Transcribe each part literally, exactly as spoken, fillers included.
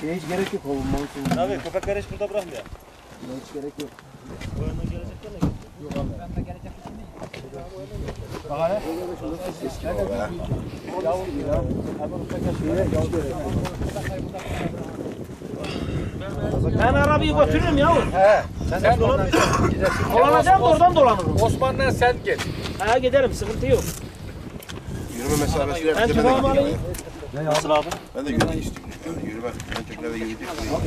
Şeye hiç gerek yok kovulmanın için. Abi köpekleri hiç burada bırakmıyor. Buna hiç gerek yok. Bu yandan gelecekler ne? Yok abi. Ben de gelecek için değil. Daha ne? Yavuz gibi ya. Ben arabayı götürürüm yavrum. He. Sen de dolanmışsın. Dolanacağım da oradan dolanırım. Osman'dan sen gel. Ha giderim, sıkıntı yok. Yürüme mesafesi de Ben tüfeğimi alayım. Nasıl abi? Ben de yürümek istiyorum. Yani yürüme. Ben tekrarda yürüyecek.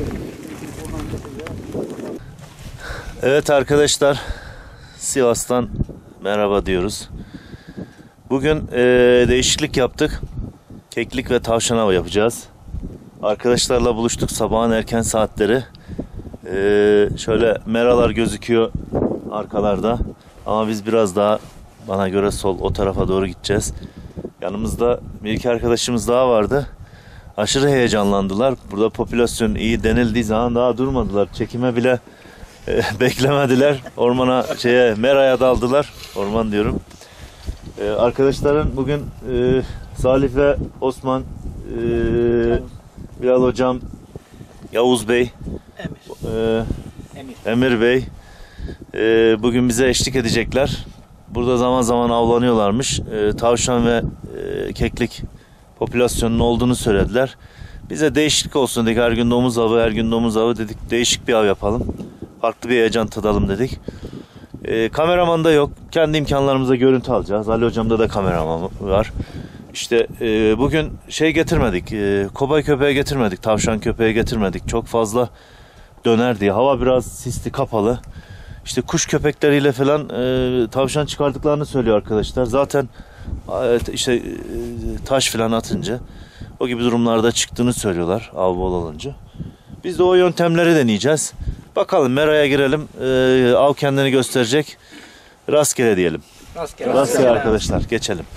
Evet arkadaşlar, Sivas'tan merhaba diyoruz. Bugün e, değişiklik yaptık. Keklik ve tavşan avı yapacağız. Arkadaşlarla buluştuk sabahın erken saatleri. E, şöyle meralar gözüküyor arkalarda. Ama biz biraz daha bana göre sol o tarafa doğru gideceğiz. Yanımızda bir iki arkadaşımız daha vardı. Aşırı heyecanlandılar. Burada popülasyon iyi denildiği zaman daha durmadılar. Çekime bile e, beklemediler. Ormana şeye meraya daldılar. Orman diyorum. E, arkadaşların bugün e, Salih ve Osman, e, Bilal hocam, Yavuz Bey, Emir. e, Emir. Emir Bey e, bugün bize eşlik edecekler. Burada zaman zaman avlanıyorlarmış. E, tavşan ve e, keklik popülasyonunun olduğunu söylediler. Bize değişiklik olsun dedik. Her gün domuz avı, her gün domuz avı dedik. Değişik bir av yapalım. Farklı bir heyecan tadalım dedik. E, kameraman da yok. Kendi imkanlarımıza görüntü alacağız. Ali hocamda da kameraman var. İşte e, bugün şey getirmedik. E, kobay köpeği getirmedik. Tavşan köpeği getirmedik. Çok fazla döner diye. Hava biraz sisli, kapalı. İşte kuş köpekleriyle falan e, tavşan çıkardıklarını söylüyor arkadaşlar. Zaten e, işte e, taş falan atınca o gibi durumlarda çıktığını söylüyorlar av bol olunca. Biz de o yöntemleri deneyeceğiz. Bakalım meraya girelim. E, av kendini gösterecek. Rastgele diyelim. Rastgele. Rastgele arkadaşlar. Geçelim.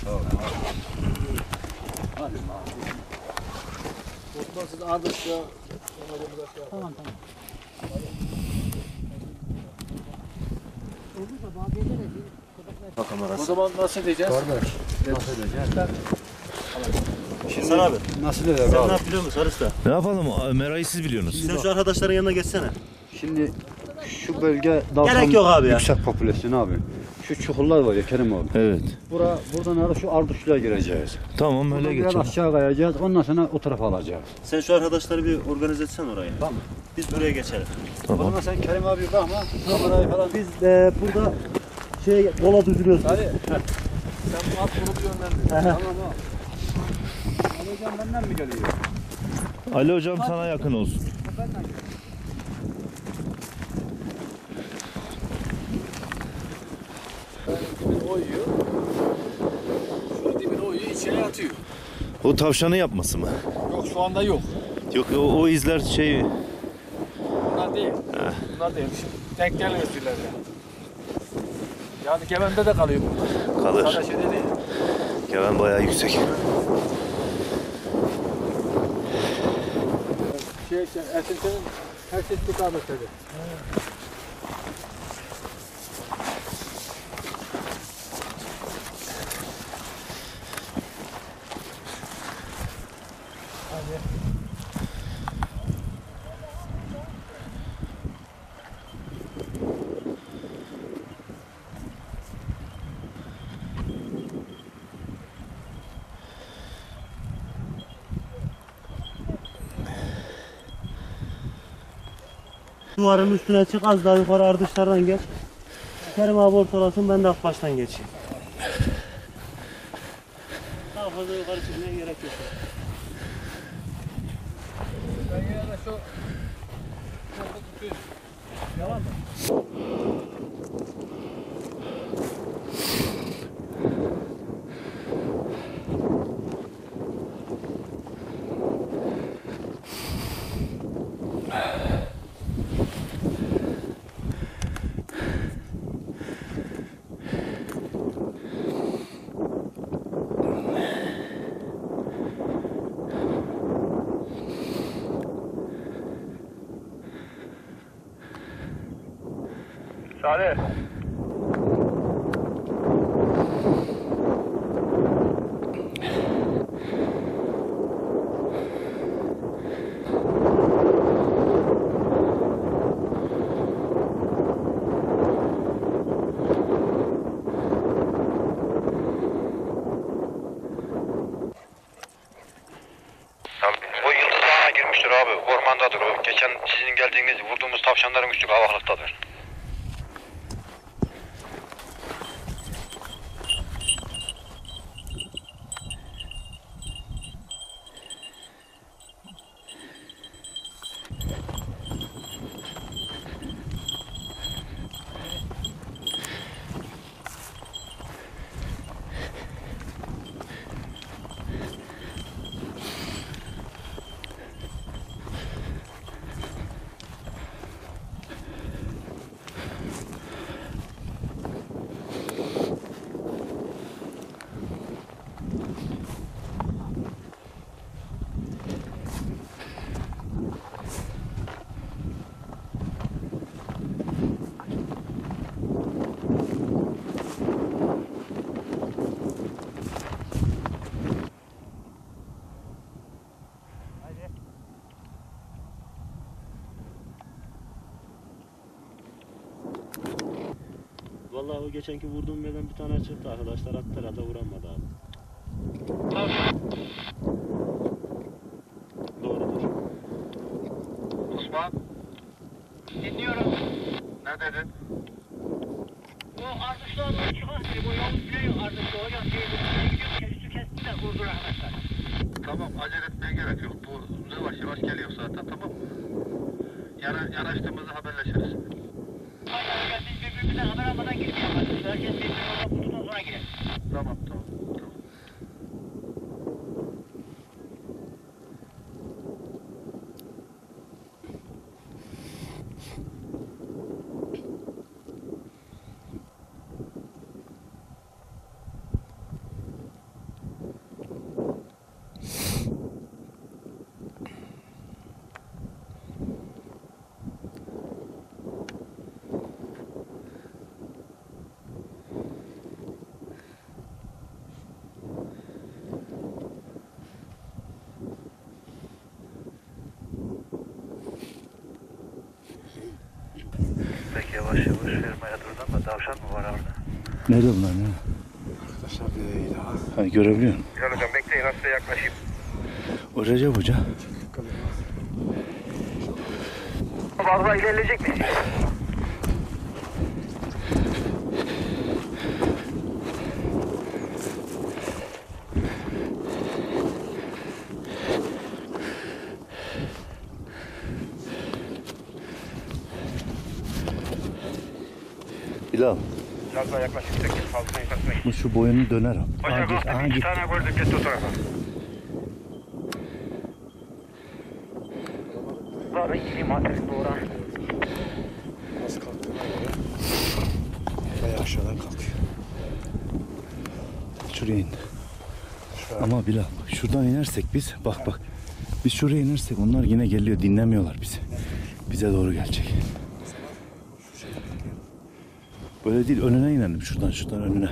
Tamam tamam. O zaman nasıl edeceğiz? Sen abi. Nasıl edeceğiz Sen abi? ne yapıyor musun Arısta? Ne yapalım? Merayı siz biliyorsunuz. Sen şu arkadaşların yanına geçsene. Şimdi şu bölge daha Gerek yok abi ya. yüksek popülasyon abi. Şu çukurlar var ya Kerim abi. Evet. Bura, buradan ara şu Arduşlu'ya gireceğiz. Tamam Buradan öyle biraz geçelim. aşağı kayacağız. Ondan sonra o tarafa alacağız. Sen şu arkadaşları bir organize etsen orayı. Tamam. Biz buraya geçelim. O Tamam. zaman sen Kerim abi bakma. Kamerayı falan. Biz e, burada şey yola düzülüyoruz. Hadi. Sen bu at bunu bir yönlendir. Tamam abi. Ali hocam benden mi geliyor? Ali hocam sana yakın olsun. Dibini oyuyor. Şu dibini oyuyor, içine atıyor. O tavşanı yapması mı? Yok şu anda yok. Yok o, o izler şey Bunlar değil. Bunlar değil. Şimdi denk gelmez ileride. Yani Gemen'de de kalıyor bunlar. kalır. Sana şey de değil. Keven bayağı yüksek. Şey, şey, Esinti'nin her şey tutarmış dedi. Duvarın üstüne çık, az daha yukarı ardışlardan geç. Kerim abi ortalasın, ben de Akbaş'tan geçeyim. Daha fazla yukarı çıkmaya gerek yok. Ben yine de şu yalan mı? Salih. ormandadır o. Geçen sizin geldiğiniz vurduğumuz tavşanların üstü kavaklıktadır. Vallahi o geçenki vurduğum yerden bir tane çıktı. Arkadaşlar attılar da vuramadı abi. Doğrudur. Osman, Dinliyorum. ne dedin? Bu ardışlar doğru çıkan biri. Bu yol biliyor ardışlı. Hocam şey gidiyor. Üstü kesti de vurdur arkadaşlar. Tamam, acele etmeye gerek yok. Bu yavaş yavaş geliyor zaten, tamam mı? Yana, yanaştığımızda haberleşiriz. Aynen hocam biz birbirimizden haber almadan girip yaparız. Herkes birbirini orada bulduktan sonra girer. Tamam, tamam, tamam. Peki yavaş yavaş vermeye durdun da tavşan mı var orada? Nerede bunlar ne? Arkadaşlar bir iyi daha. Ha, görebiliyor musun? Güzel hocam, bekleyin, hasta yaklaşayım. O Recep Hoca. Fazla ilerleyecek misin? Bilal. Biraz daha yaklaşayım, tek fazla yaklaşmayın. Bu şu boyunu döner o. Hocam Aa, git, aa, bak, iki git. tane gördük, geç o tarafa. Var iyi materyal doğru. Nasıl kalktığına göre bayağı aşağıdan kalkıyor. Şuraya in. Şu an Ama Bilal şuradan inersek biz bak bak. Biz şuraya inersek onlar yine geliyor, dinlemiyorlar bizi. Bize doğru gelecek. Böyle değil, önüne inelim şuradan şuradan önüne.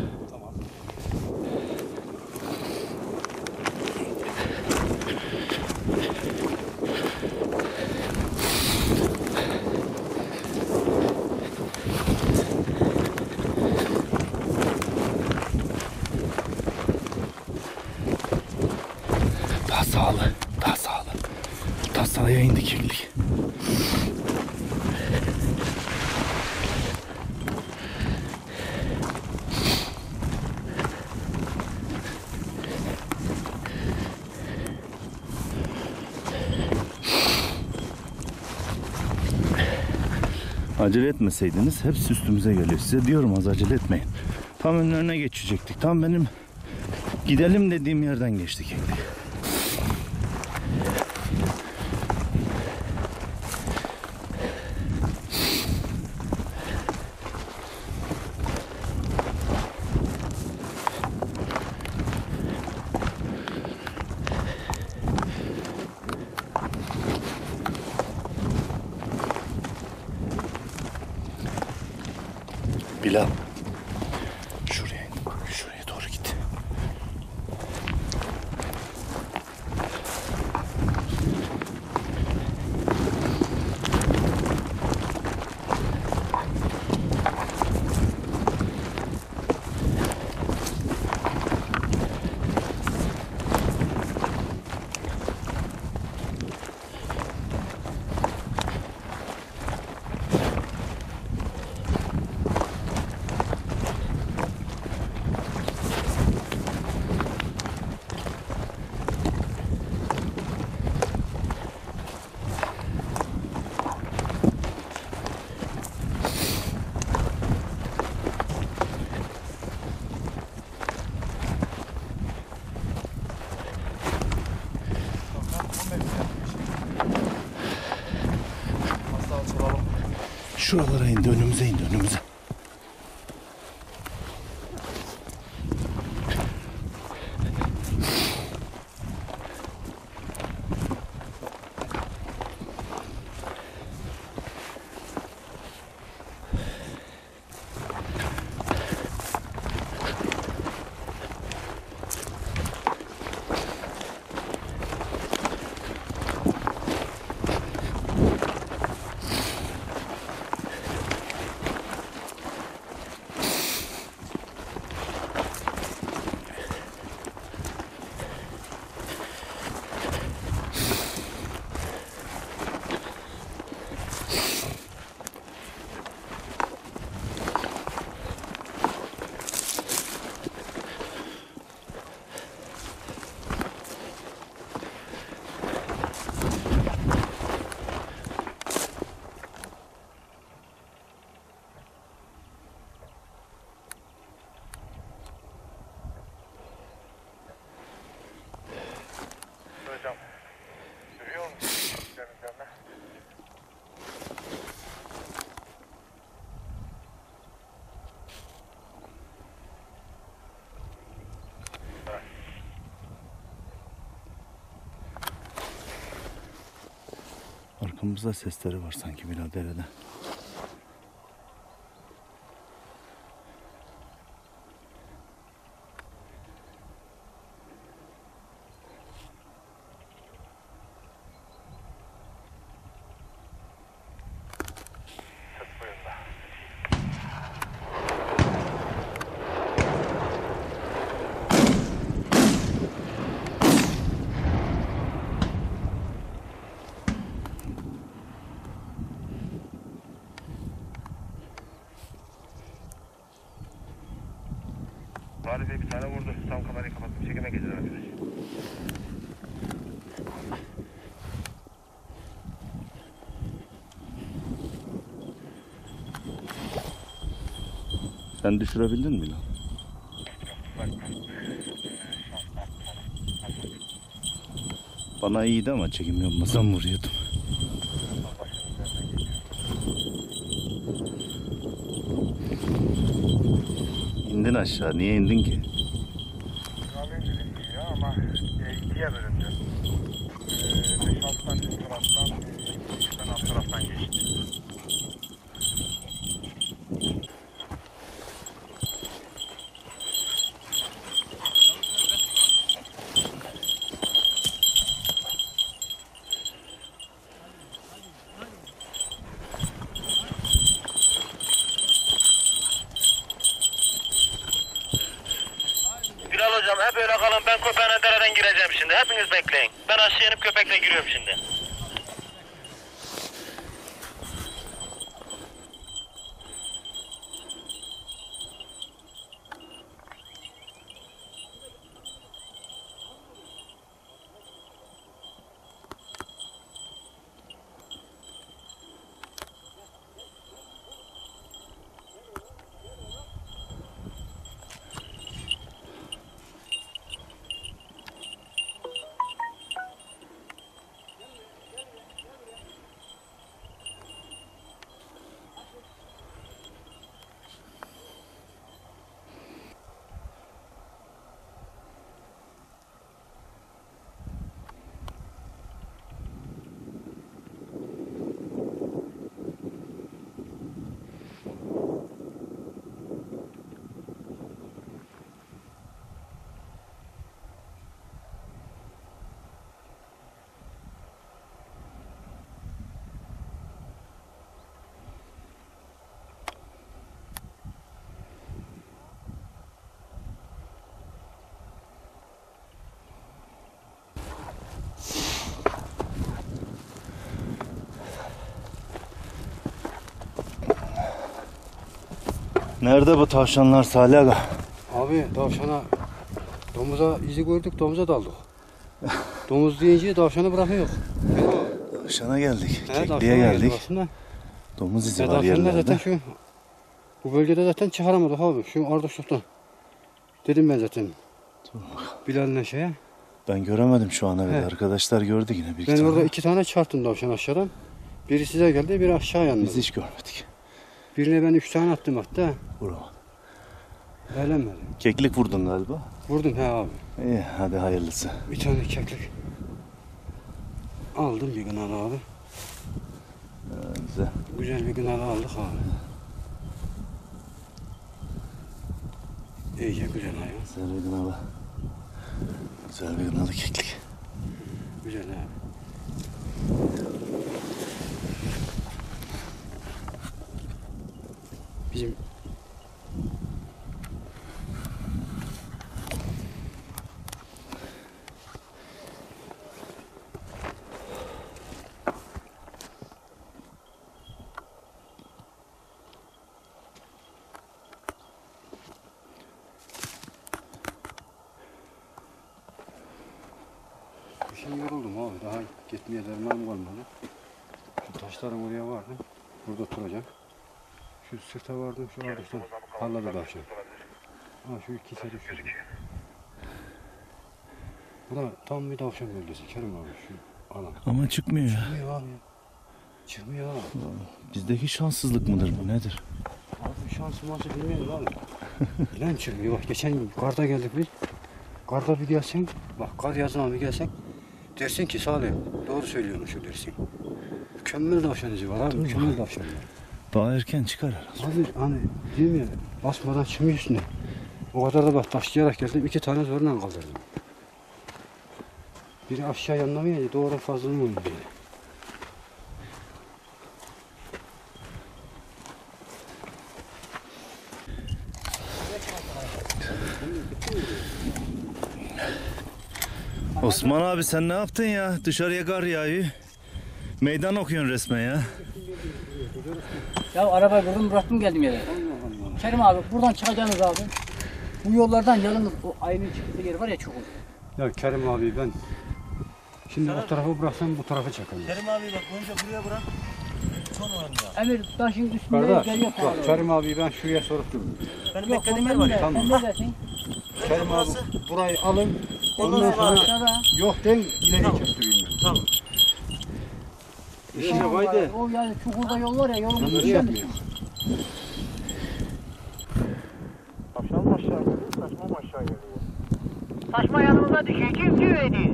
Daha sağlı, daha sağlı. Daha sağya indi kirlilik. Acele etmeseydiniz hepsi üstümüze geliyor. Size diyorum az acele etmeyin. Tam önlerine geçecektik. Tam benim gidelim dediğim yerden geçtik. Bilal. Şuraya in. Şuraya doğru git. Şuralara indi, önümüze indi, önümüze. Arkamızda sesleri var sanki biraderede. Vali Bey bir tane vurdu. Tam kamerayı kapattım. Çekime geçeceğiz arkadaş. Sen düşürebildin mi lan? Bana iyiydi ama çekim yapmasam vuruyordum. İndin aşağı. Niye indin ki? Alayım dedim ya ama e, ikiye bölündü. E, beş altı tane üst taraftan, üç tane alt taraftan geçti. Bilal hocam hep öyle kalın, ben köpeğine dereden gireceğim şimdi. Hepiniz bekleyin. Ben aşağı inip köpekle giriyorum şimdi. Nerede bu tavşanlar Salih Aga? Abi tavşana, domuza izi gördük, domuza daldık. Domuz deyince tavşanı bırakıyor. Tavşana geldik. He, Kekliğe tavşana geldik. aslında. Domuz izi Ya var tavşanlar zaten yerlerde. şu, bu bölgede zaten çıkaramadık abi. Şu Ardaşlık'tan. Dedim ben zaten. Bilal'le şeye. Ben göremedim şu ana kadar. He. Arkadaşlar gördü yine bir iki Ben tane. orada iki tane çarptım tavşan aşağıdan. Biri size geldi, biri aşağı yandı. Biz hiç görmedik. Birine ben üç tane attım hatta. Vurama. Eğlenmedi. Keklik vurdun galiba. Vurdum he abi. İyi hadi hayırlısı. Bir tane keklik. Aldım bir kınalı abi. Ee, güzel. Güzel bir kınalı aldık abi. İyice güzel hayvan. Güzel bir gınalı. Güzel bir gınalı keklik. Güzel abi. Bizim bir şey yoruldum abi. Daha gitmeye dermanım kalmadı. Şu taşların oraya vardım. Burada oturacağım. Şu sırta vardım. Şu ardıştan parladı taşlar. Ha şu iki seri şu. Bu da tam bir tavşan bölgesi. Kerim abi şu alan. Ama çıkmıyor ya. Çıkmıyor abi ya. Çıkmıyor abi. Bizdeki şanssızlık mıdır bu nedir? Abi şansım olsa bilmiyorum abi. İnan çıkmıyor. Bak geçen gün karda geldik biz. Karda bir gelsen, bak kar yazına bir gelsen dersin ki Salih doğru söylüyormuş şu dersin. Mükemmel tavşan izi var abi. Mükemmel tavşan var. Daha erken çıkar herhalde. Abi hani değil mi? Basmadan çıkmıyor üstüne. O kadar da bak taşlayarak geldim. İki tane zorla kaldırdım. Biri aşağı yanlamayınca doğru fazlalığım oldu biri. Osman abi sen ne yaptın ya? Dışarıya kar yağıyor. Meydan okuyorsun resmen ya. Ya arabayı vurdum bıraktım geldim yere. Kerim abi buradan çıkacaksınız abi. Bu yollardan yalnız o ayının çıktığı yer var ya çok uzun. Ya Kerim abi ben şimdi o tarafa bıraksam bu tarafa çakarım. Kerim abi bak önce buraya bırak. Sonra oraya. Emir taşın üstünde Kardeş geliyor. bak Kerim abi ben şuraya sorup durdum. Benim Yok beklediğim yer var ya. Tamam. Sen ne dersin? Kerim abi burayı alın. Ondan Ondan sonra sonra Aşağıda. yok den ileri Tamam. çektireyim ben. Tamam. İşine koydu. O yani çukurda yol var ya yolun Yanlış üstünde yapmıyor. Tavşan mı aşağı geliyor, saçma mı aşağı geliyor? Saçma yanımıza düşüyor. Kim diyor ediyor?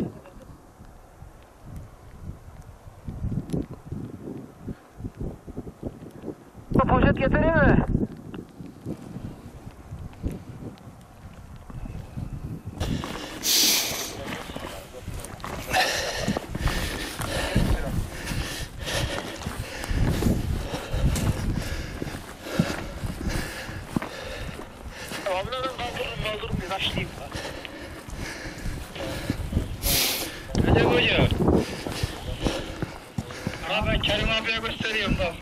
Poşet getireyim mi? Abladım kaldırın kaldırın bir başlayayım. Recep Hoca. Ha ben Kerim abiye gösteriyorum bak.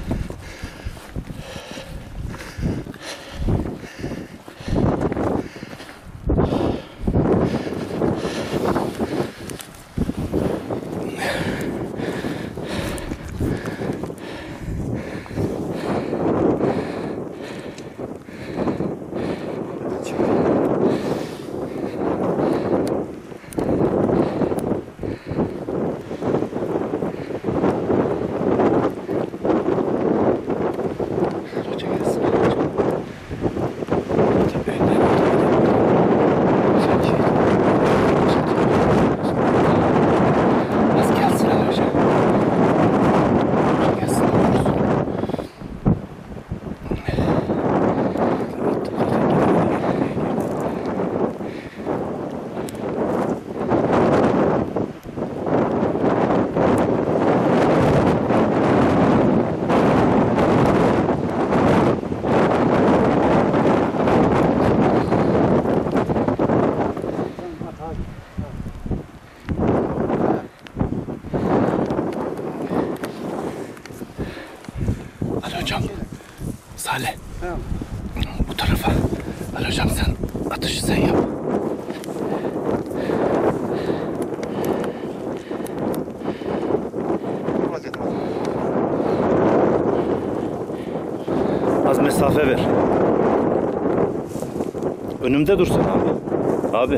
Ali hocam. Salih. Tamam. Bu tarafa. Ali hocam sen atışı sen yap. Az mesafe ver. Önümde dursun abi. Abi.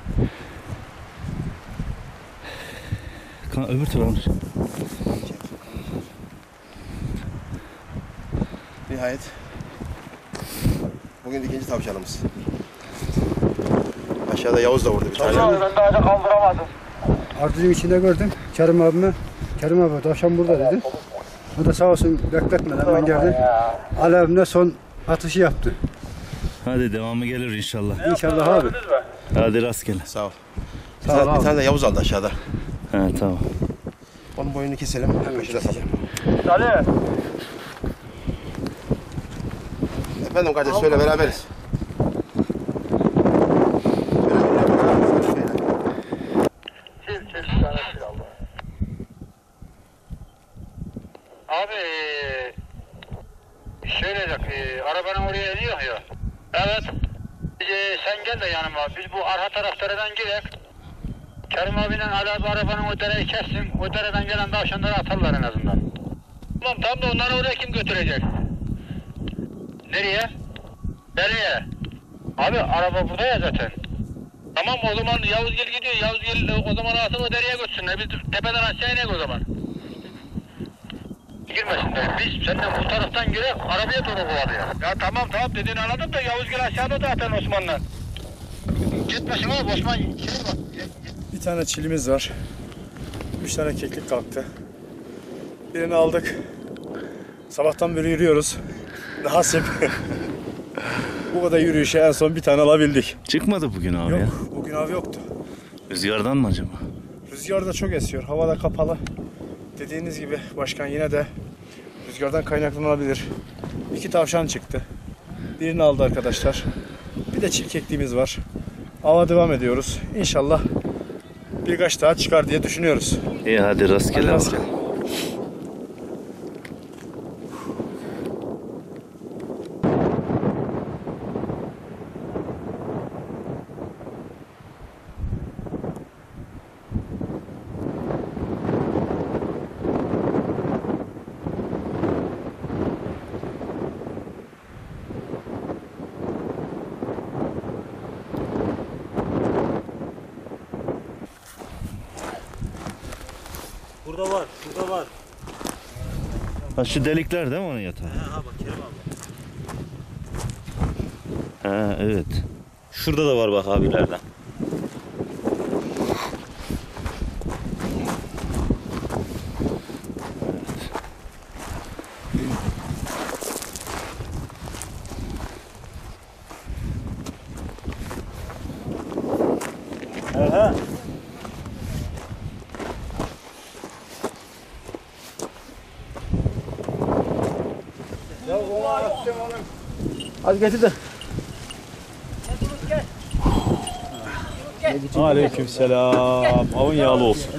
Kan öbür tarafa. Nihayet bugün ikinci tavşanımız. Aşağıda Yavuz da vurdu bir tane. Ben daha da kaldıramadım. Ardıcın içinde gördüm. Kerim abime. Kerim abi tavşan burada dedi. O da sağ olsun bekletmeden hemen geldi. Ali abimle son atışı yaptı. Hadi devamı gelir inşallah. İnşallah abi. Hadi rastgele. Sağ ol. Bir, Sağ ol tane, bir abi. tane de Yavuz aldı aşağıda. He tamam. Onun boynunu keselim. Köşede satalım. Ali. Efendim kardeş söyle beraberiz. Sil sil bir tane sil Allah. Abi eee, şöyle bak, eee, arabanın oraya iniyor ya. Evet. Eee, sen gel de yanıma. Biz bu arka taraflardan girek. Kerim abiyle Ali abi arabanın o dereyi kessin. O dereden gelen tavşanları atarlar en azından. Tamam tamam da onları oraya kim götürecek? Nereye? Nereye? Abi araba burada ya zaten. Tamam o zaman Yavuzgil gidiyor. Yavuzgil o zaman alsın o dereye götürsünler. Biz tepeden aşağı inek o zaman. Girmesinler. Biz senden bu taraftan girek arabaya doğru kovalıyor. Ya tamam tamam dediğini anladım da Yavuzgil aşağıda zaten Osman'la. Gitmesin oğlum Osman. Şey bak. Bir tane çilimiz var. Üç tane keklik kalktı. Birini aldık. Sabahtan beri yürüyoruz. Nasip. Bu kadar yürüyüşe en son bir tane alabildik. Çıkmadı bugün abi ya. Yok, bugün av yoktu. Rüzgardan mı acaba? Rüzgar da çok esiyor. Hava da kapalı. Dediğiniz gibi başkan yine de rüzgardan kaynaklanabilir. İki tavşan çıktı. Birini aldı arkadaşlar. Bir de çil kekliğimiz var. Ava devam ediyoruz. İnşallah birkaç daha çıkar diye düşünüyoruz. İyi hadi rastgele. Hadi rastgele. Burada var, şurada var. Ha şu delikler değil mi onun yatağı? Ha bak Kerim abi. Ha evet. Şurada da var bak abilerden. Aha. Hadi getir de. Aleykümselam. Avın yağlı olsun.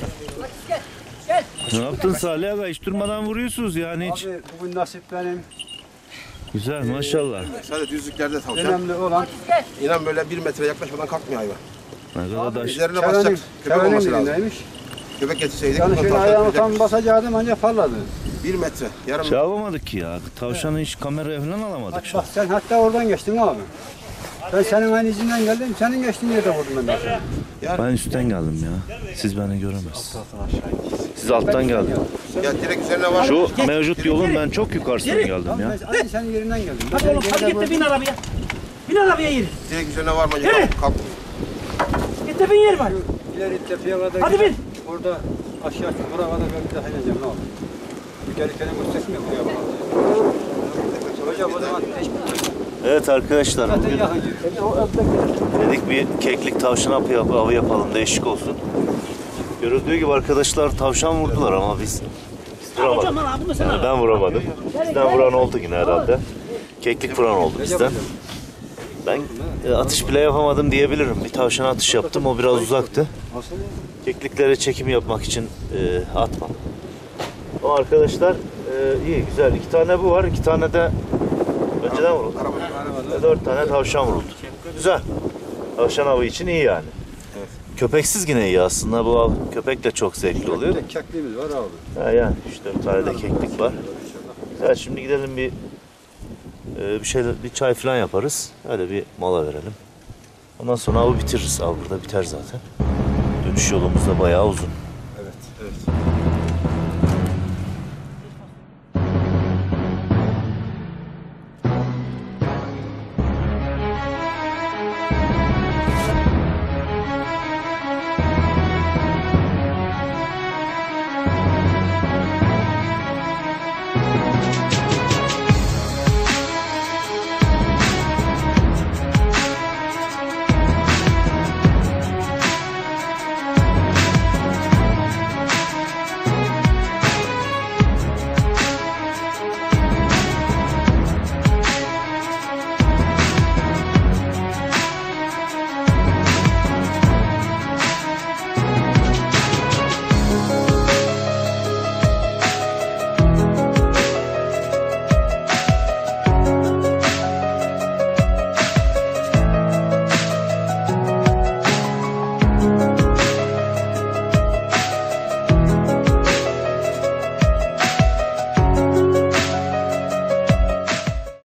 Ne yaptın Salih abi? Hiç durmadan vuruyorsunuz yani hiç. Abi bugün nasip benim. Güzel maşallah. Sadece düzlüklerde tavşan. Önemli olan İnan böyle bir metre yaklaşmadan kalkmıyor hayvan. Ne kadar da Üzerine Keren'in, basacak köpek Keren'in olması lazım. dilindeymiş. Köpek getirseydik Yani bundan şöyle tavşan ayağımı tutacak. tam basacaktım ancak parladı. Bir metre. Yarım şey yapamadık ki ya. Tavşanı hiç kameraya falan alamadık şu an. Bak sen hatta oradan geçtin abi. Ben senin aynı izinden geldim. Senin geçtiğin yerde vurdum ben de. Ben üstten geldim ya. Siz beni göremezsiniz. Siz alttan geldiniz. Ya direkt üzerine var. Şu mevcut yolun ben çok yukarısına geldim Tamam, ya. ben aynı senin yerinden geldim. Hadi oğlum hadi git de bin arabaya. Bin arabaya yürü. Direkt üzerine var mı? Yürü. Kalk. kalk. Git de bin yer var. İleri tepeye kadar Hadi gidip bin. Orada aşağı çukura kadar ben bir daha ineceğim ne olur. Bir gelirken göstersin ya buraya bak. Hocam o zaman Evet arkadaşlar zaten bugün yakın giriyor. dedik bir keklik tavşan avı yap- avı yapalım değişik olsun. Görüldüğü gibi arkadaşlar tavşan vurdular ama biz, biz Hocam vuramadık. lan bunu sen Yani al. ben vuramadım. Bizden vuran oldu yine herhalde. Keklik vuran oldu bizden. Ben e, atış bile yapamadım diyebilirim. Bir tavşan atış yaptım o biraz uzaktı. Kekliklere çekim yapmak için e, atmadım. O arkadaşlar e, iyi güzel. İki tane bu var. İki tane de önceden vuruldu. Ve dört tane tavşan vuruldu. Güzel. Tavşan avı için iyi yani. Köpeksiz yine iyi aslında. Bu av köpekle çok zevkli oluyor. Bir de kekliğimiz var abi. Ha yani üç dört tane de keklik var. Evet şimdi gidelim bir e, bir şeyler bir çay falan yaparız. Öyle bir mola verelim. Ondan sonra avı bitiririz. Av burada biter zaten. Dönüş yolumuz da bayağı uzun.